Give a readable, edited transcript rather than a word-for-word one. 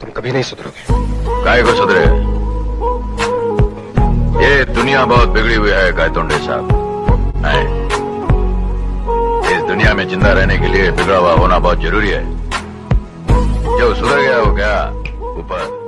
तुम कभी नहीं सुधरोगे। काय को सुधरे? ये दुनिया बहुत बिगड़ी हुई है गायतोंडे साहब। इस दुनिया में जिंदा रहने के लिए बिगड़ा हुआ होना बहुत जरूरी है। जो सुधर गया वो क्या ऊपर